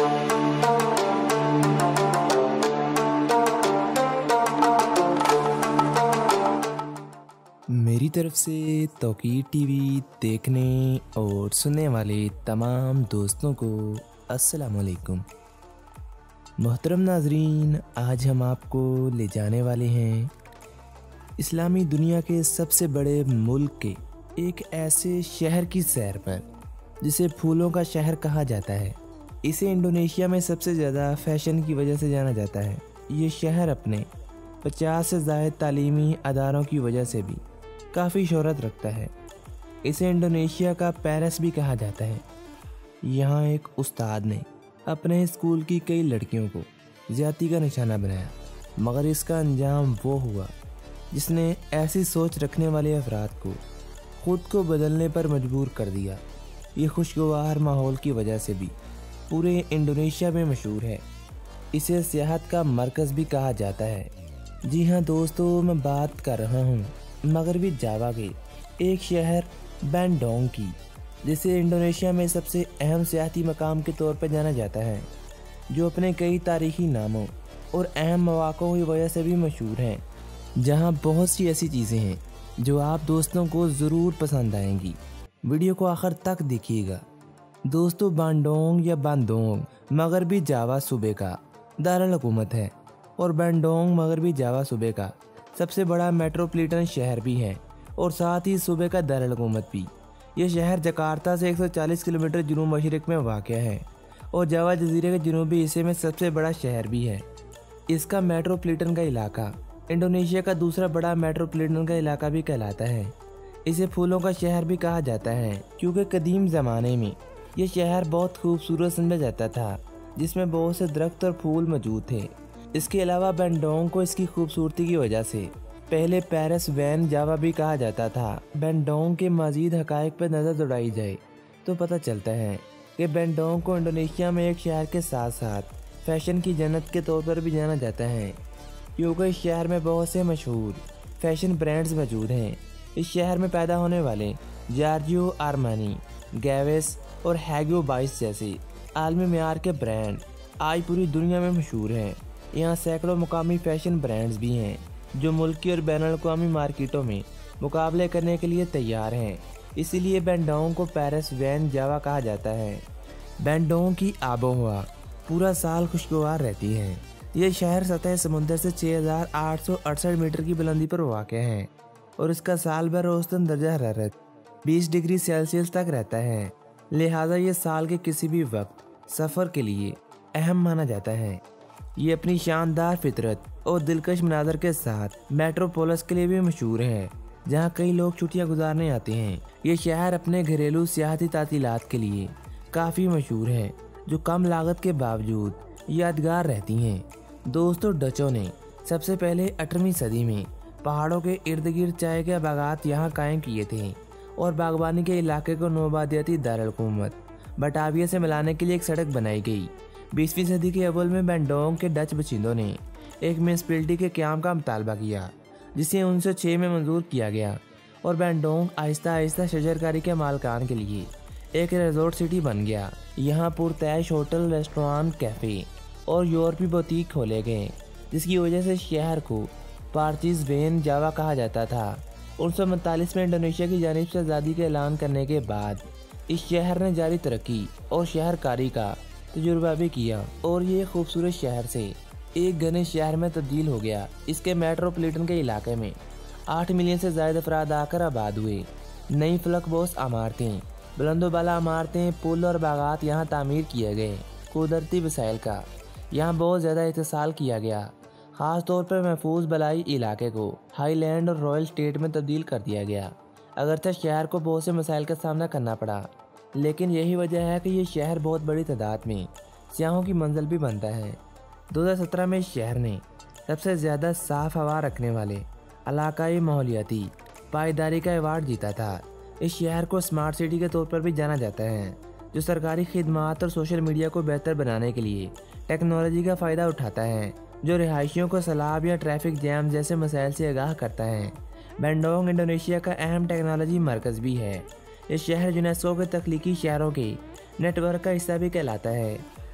मेरी तरफ से तौकीर टीवी देखने और सुनने वाले तमाम दोस्तों को अस्सलाम वालेकुम। मोहतरम नाजरीन, आज हम आपको ले जाने वाले हैं इस्लामी दुनिया के सबसे बड़े मुल्क के एक ऐसे शहर की सैर पर जिसे फूलों का शहर कहा जाता है। इसे इंडोनेशिया में सबसे ज़्यादा फ़ैशन की वजह से जाना जाता है। ये शहर अपने 50 से ज़ायद तालीमी अदारों की वजह से भी काफ़ी शोहरत रखता है। इसे इंडोनेशिया का पेरिस भी कहा जाता है। यहाँ एक उस्ताद ने अपने स्कूल की कई लड़कियों को ज़्यादती का निशाना बनाया, मगर इसका अंजाम वो हुआ जिसने ऐसी सोच रखने वाले अफराद को ख़ुद को बदलने पर मजबूर कर दिया। ये खुशगवार माहौल की वजह से भी पूरे इंडोनेशिया में मशहूर है। इसे सियाहत का मरकज़ भी कहा जाता है। जी हाँ दोस्तों, मैं बात कर रहा हूँ मगरबी जावा के एक शहर बैंडोंग की, जिसे इंडोनेशिया में सबसे अहम सियाहती मकाम के तौर पर जाना जाता है, जो अपने कई तारीखी नामों और अहम मौक़ों की वजह से भी मशहूर हैं। जहाँ बहुत सी ऐसी चीज़ें हैं जो आप दोस्तों को ज़रूर पसंद आएंगी। वीडियो को आखिर तक देखिएगा। दोस्तों, बैंडोंग या बांदोंग मगरबी जावा सूबे का दारुल हुकूमत है और बैंडोंग मगरबी जावा सूबे का सबसे बड़ा मेट्रोपॉलिटन शहर भी है और साथ ही सूबे का दारुल हुकूमत भी। यह शहर जकार्ता से 140 किलोमीटर जुनूब मशरिक में वाक़ है और जावा जजीरे के जनूबी हिस्से में सबसे बड़ा शहर भी है। इसका मेट्रोपॉलिटन का इलाका इंडोनेशिया का दूसरा बड़ा मेट्रोपॉलिटन का इलाका भी कहलाता है। इसे फूलों का शहर भी कहा जाता है क्योंकि कदीम ज़माने में यह शहर बहुत खूबसूरत समझा जाता था, जिसमें बहुत से दरख्त और फूल मौजूद थे। इसके अलावा बैंडोंग को इसकी खूबसूरती की वजह से पहले पेरिस वैन जावा भी कहा जाता था। बैंडोंग के मज़ीद हक़ाइक़ पर नज़र दौड़ाई जाए तो पता चलता है कि बैंडोंग को इंडोनेशिया में एक शहर के साथ साथ फ़ैशन की जन्नत के तौर पर भी जाना जाता है, क्योंकि इस शहर में बहुत से मशहूर फ़ैशन ब्रांड्स मौजूद हैं। इस शहर में पैदा होने वाले जॉर्जियो आर्मानी, गैविस और हैगो बाइस जैसे आलमी मेयार के ब्रांड आज पूरी दुनिया में मशहूर हैं। यहाँ सैकड़ों मुकामी फ़ैशन ब्रांड्स भी हैं जो मुल्की और बैनुल-अक़वामी मार्केटों में मुकाबले करने के लिए तैयार हैं। इसीलिए बैंडोंग को पेरिस वैन जावा कहा जाता है। बैंडोंग की आबोहवा पूरा साल खुशगवार रहती है। यह शहर सतह समुंदर से 6868 मीटर की बुलंदी पर वाक़ है और इसका साल भर औसतन दर्जा हरारत 20 डिग्री सेल्सियस तक रहता है। लिहाजा ये साल के किसी भी वक्त सफ़र के लिए अहम माना जाता है। ये अपनी शानदार फितरत और दिलकश मनाज़र के साथ मेट्रोपोलिस के लिए भी मशहूर है, जहाँ कई लोग छुट्टियाँ गुजारने आते हैं। ये शहर अपने घरेलू सियाहती तातीलात के लिए काफ़ी मशहूर है, जो कम लागत के बावजूद यादगार रहती हैं। दोस्तों, डचों ने सबसे पहले 18वीं सदी में पहाड़ों के इर्द गिर्द चाय के बागात यहाँ कायम किए थे और बागबानी के इलाके को नौबादियाती दारुल हुकूमत बटाविया से मिलाने के लिए एक सड़क बनाई गई। 20वीं सदी के अव्वल में बैंडोंग के डच बशिंदों ने एक म्यूनिसिपैलिटी के क़याम का मुतालबा किया, जिसे 1906 में मंजूर किया गया और बैंडोंग आहिस्ता आहिस्ता शजरकारी के मालकान के लिए एक रिजॉर्ट सिटी बन गया। यहाँ पुरतैश होटल, रेस्टोरेंट, कैफ़े और यूरोपीय बुटीक खोले गए, जिसकी वजह से शहर को पार्चीज वैन जावा कहा जाता था। 1939 में इंडोनेशिया की जानिब से आज़ादी का ऐलान करने के बाद इस शहर ने जारी तरक्की और शहरकारी का तजुर्बा भी किया और ये खूबसूरत शहर से एक घने शहर में तब्दील हो गया। इसके मेट्रोपॉलिटन के इलाके में 8 मिलियन से ज़्यादा अफराद आकर आबाद हुए। नई फलकबोस इमारतें, बुलंदोबाला इमारतें, पुल और बागात यहाँ तामीर किए गए। कुदरती वसाइल का यहाँ बहुत ज़्यादा इस्तेमाल किया गया। ख़ास तौर पर महफूज बलाई इलाके को हाईलैंड और रॉयल स्टेट में तब्दील कर दिया गया। अगरचे शहर को बहुत से मसाइल का सामना करना पड़ा, लेकिन यही वजह है कि ये शहर बहुत बड़ी तादाद में सियाहों की मंजिल भी बनता है। 2017 में इस शहर ने सबसे ज़्यादा साफ़ हवा रखने वाले इलाकाई माहौलियाती पायदारी का अवार्ड जीता था। इस शहर को स्मार्ट सिटी के तौर पर भी जाना जाता है, जो सरकारी खिदमात और सोशल मीडिया को बेहतर बनाने के लिए टेक्नोलॉजी का फ़ायदा उठाता है, जो रिहायशियों को सैलाब या ट्रैफिक जैम जैसे मसाइल से आगाह करता है। बैंडोंग इंडोनेशिया का अहम टेक्नोलॉजी मरकज़ भी है। ये शहर यूनेस्को के तख्लीकी शहरों के नेटवर्क का हिस्सा भी कहलाता है।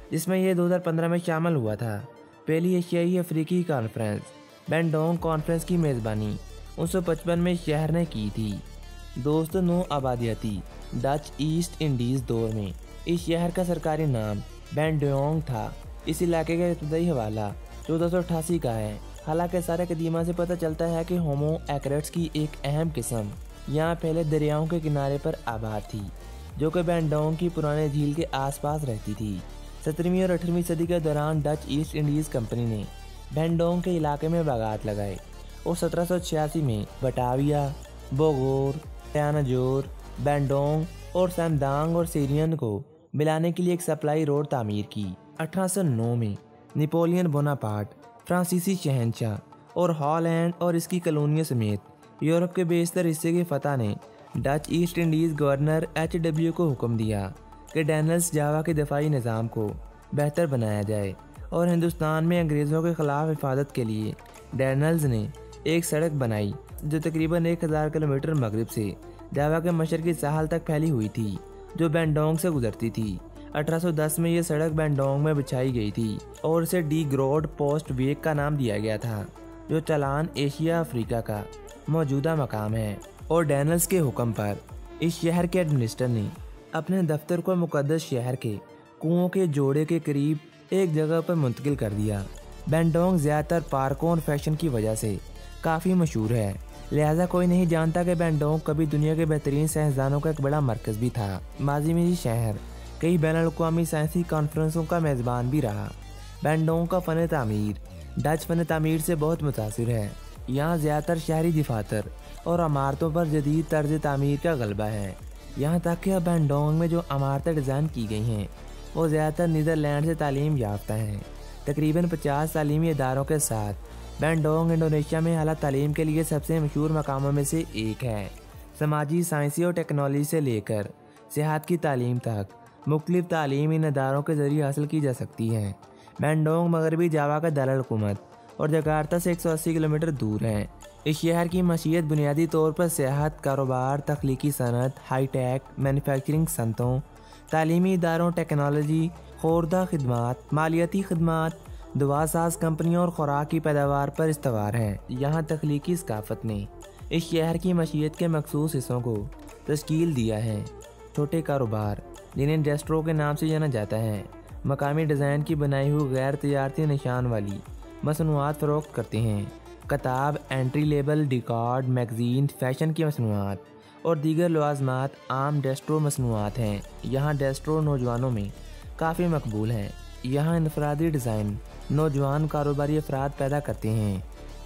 जिसमें यह 2015 में शामिल हुआ था। पहली एशियाई अफ्रीकी कॉन्फ्रेंस बैंडोंग कॉन्फ्रेंस की मेज़बानी 1955 में शहर ने की थी। दोस्तों, नौ आबादियाती डच ईस्ट इंडीज़ दौर में इस शहर का सरकारी नाम बैंडोंग था। इस इलाके का इब्तदाई हवाला 1488 का है। हालांकि सारे कदीमा से पता चलता है कि होमो इरेक्टस की एक अहम किस्म यहाँ पहले दरियाओं के किनारे पर आबाद थी, जो कि बैंडोंग की पुराने झील के आसपास रहती थी। 17वीं और 18वीं सदी के दौरान डच ईस्ट इंडीज़ कंपनी ने बैंडोंग के इलाके में बागात लगाए और 1786 में बटाविया, बोगोर, टयानाजोर, बैंडोंग और सैमदांग और सीरियन को मिलाने के लिए एक सप्लाई रोड तामीर की। 1809 में नेपोलियन बोनापार्ट, फ्रांसीसी शहंशाह और हॉलैंड और इसकी कॉलोनियों समेत यूरोप के बेशतर हिस्से के फतह ने Dutch East Indies governor HW को हुक्म दिया कि डैनल्स जावा के दफाई निज़ाम को बेहतर बनाया जाए और हिंदुस्तान में अंग्रेज़ों के ख़िलाफ़ हिफाजत के लिए डैनल्स ने एक सड़क बनाई जो तकरीबन 1000 किलोमीटर मगरिब से जावा के मशरक़ी साहल तक फैली हुई थी, जो बैंडोंग से गुजरती थी। 1810 में यह सड़क बैंडोंग में बिछाई गई थी और इसे डी ग्रोड पोस्ट वेक का नाम दिया गया था, जो चालान एशिया अफ्रीका का मौजूदा मकाम है। और डैनल्स के हुक्म पर इस शहर के एडमिनिस्टर ने अपने दफ्तर को मुकद्दस शहर के कुओं के जोड़े के करीब एक जगह पर मुंतकिल कर दिया। बैंडोंग ज़्यादातर पार्कों और फैशन की वजह से काफ़ी मशहूर है, लिहाजा कोई नहीं जानता कि बैंडोंग कभी दुनिया के बेहतरीन साइंसदानों का एक बड़ा मरकज़ भी था। माजी में ये शहर कई बैनुल-अक़वामी साइंसी कॉन्फ्रेंसों का मेज़बान भी रहा। बैंडोंग का फ़न तामीर डच फ़न तामीर से बहुत मुतासिर है। यहाँ ज़्यादातर शहरी दफातर और इमारतों पर जदीद तर्ज तामीर का गलबा है। यहाँ तक कि अब बैंडोंग में जो इमारतें डिज़ाइन की गई हैं वो ज़्यादातर नीदरलैंड से तालीम याफ्ता हैं। तकरीबन 50 तालीमी इदारों के साथ बैंडोंग इंडोनेशिया में आला तालीम के लिए सबसे मशहूर मकामों में से एक है। समाजी, साइंसी और टेक्नोलॉजी से लेकर सेहत की तालीम तक मुख्तलिफ तालीम इन इदारों के ज़रिए हासिल की जा सकती है। बैंडोंग मगरबी जावा का दारुल हुकूमत और जकार्ता से 180 किलोमीटर दूर है। इस शहर की मशीयत बुनियादी तौर पर सेहत, कारोबार, तख्लीकी सनत, हाईटेक, मैन्युफैक्चरिंग सनतों, तालीमी इदारों, टेक्नोलॉजी, खोरदा खिदमात, मालियाती खिदमात, दवासाज कंपनियों और खुराक की पैदावार पर इस्तवार है। यहाँ तख्लीकी सकाफत ने इस शहर की मशीयत के मखसूस हिस्सों को तश्कील दिया है। छोटे कारोबार, जिन्हें इंडस्ट्रो के नाम से जाना जाता है, मकामी डिज़ाइन की बनाई हुई गैर तजारती निशान वाली मसनूआत फ़रोख्त करते हैं। किताब, एंट्री लेवल, डिकॉर्ड, मैगज़ीन, फ़ैशन की मसनूआत और दीगर लवाज़मात आम डेस्ट्रो मसनूआत हैं। यहाँ डेस्ट्रो नौजवानों में काफ़ी मकबूल हैं। यहाँ इनफरादी डिज़ाइन नौजवान कारोबारी अफराद पैदा करते हैं,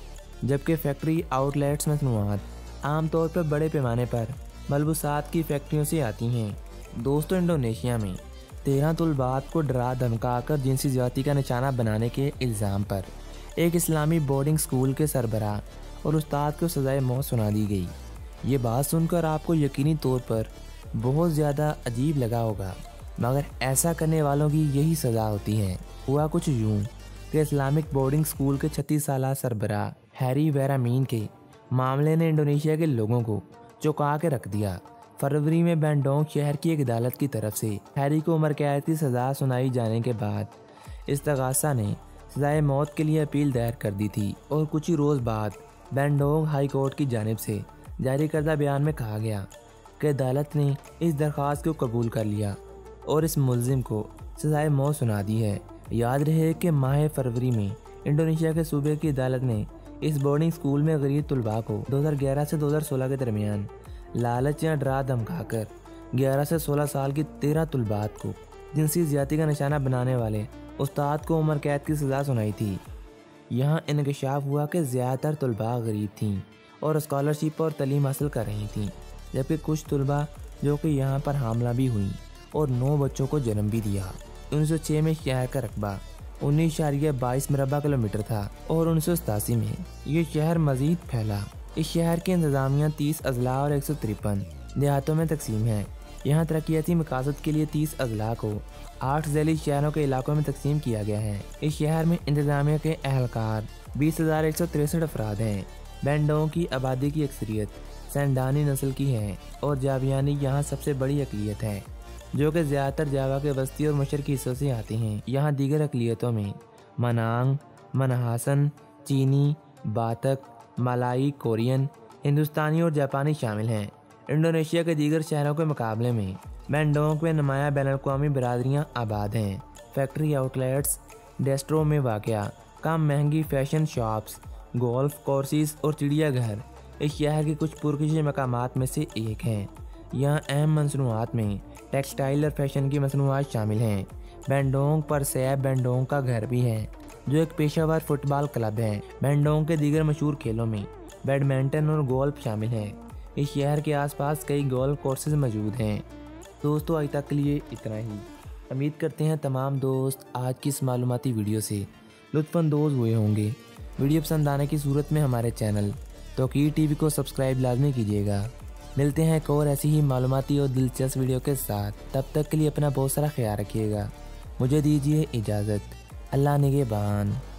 जबकि फैक्ट्री आउटलेट्स मसनूआत आमतौर पर बड़े पैमाने पर मलबूसात की फैक्ट्रियों से आती हैं। दोस्तों, इंडोनेशिया में 13 तुलबात को डरा धमकाकर जिनसी ज़्यादती का निशाना बनाने के इल्ज़ाम पर एक इस्लामी बोर्डिंग स्कूल के सरबराह और उस्ताद को सज़ाए मौत सुना दी गई। ये बात सुनकर आपको यकीनी तौर पर बहुत ज़्यादा अजीब लगा होगा, मगर ऐसा करने वालों की यही सज़ा होती है। हुआ कुछ यूँ कि इस्लामिक बोर्डिंग स्कूल के 36 साला सरबराह हैरी वेरामीन के मामले ने इंडोनेशिया के लोगों को चौंका के रख दिया। फरवरी में बैंडोंग शहर की एक अदालत की तरफ से हैरी को उम्र कैद की सज़ा सुनाई जाने के बाद इस्तगासा ने सज़ाए मौत के लिए अपील दायर कर दी थी और कुछ ही रोज़ बाद बैंडोंग हाई कोर्ट की जानिब से जारी करदा बयान में कहा गया कि अदालत ने इस दरख्वास्त को कबूल कर लिया और इस मुलजिम को सज़ाए मौत सुना दी है। याद रहे कि माह फरवरी में इंडोनेशिया के सूबे की अदालत ने इस बोर्डिंग स्कूल में गरीब तलबा को 2011 से 2016 के दरमियान लालच या डरा धमकाकर 11 से 16 साल की 13 तुलबात को जिनसी ज़्यादती का निशाना बनाने वाले उस्ताद को उम्र कैद की सज़ा सुनाई थी। यहाँ इंकशाफ हुआ कि ज़्यादातर तुलबा गरीब थीं और स्कॉलरशिप और तालीम हासिल कर रही थीं, जबकि कुछ तुलबा जो कि यहाँ पर हामला भी हुई और 9 बच्चों को जन्म भी दिया। 1906 में शहर का रकबा 19.22 मुरबा किलोमीटर था और 1987 में ये शहर मज़ीद फैला। इस शहर की इंतज़ामिया 30 अजला और 153 देहातों में तकसीम है। यहाँ तरक्याती मकासद के लिए 30 अजला को 8 ज़ैली शहरों के इलाकों में तकसीम किया गया है। इस शहर में इंतज़ामिया के अहलकार 20,163 अफराद हैं। बैंडोंग की आबादी की अक्सरियत सैंडानी नस्ल की है और जावियानी यहाँ सबसे बड़ी अक़लियत है। जो कि ज़्यादातर जावा के वस्ती और मशरकी हिस्सों से आती हैं। यहाँ दीगर अक़लियतों में मनांग, मनहासन, चीनी, बातक, मलाई, कोरियन, हिंदुस्तानी और जापानी शामिल हैं। इंडोनेशिया के दीगर शहरों के मुकाबले में बैंडोंग में नुमाया बैनुल-अक़वामी बरादरियाँ आबाद हैं। फैक्ट्री आउटलेट्स, रेस्टोरों में वाक़या कम महंगी फ़ैशन शॉप्स, गोल्फ कोर्सेस और चिड़ियाघर इस शहर के कुछ पुरकशिश मकामात में से एक हैं। यहाँ अहम मसनूआत में टेक्सटाइल और फैशन की मसनूआत शामिल हैं। बैंडोंग पर सैब बैंडोंग का घर भी है, जो एक पेशेवर फुटबॉल क्लब है। बैंडोंग के दीगर मशहूर खेलों में बैडमिंटन और गोल्फ शामिल हैं। इस शहर के आसपास कई गोल्फ कोर्सेज मौजूद हैं। दोस्तों, आज तक के लिए इतना ही। उम्मीद करते हैं तमाम दोस्त आज की इस मालूमाती वीडियो से लुत्फ़अंदोज़ हुए होंगे। वीडियो पसंद आने की सूरत में हमारे चैनल तौकीर टीवी को सब्सक्राइब लाजमी कीजिएगा। मिलते हैं एक और ऐसी ही मालूमाती और दिलचस्प वीडियो के साथ। तब तक के लिए अपना बहुत सारा ख्याल रखिएगा। मुझे दीजिए इजाज़त। अल्लाह निगहबान।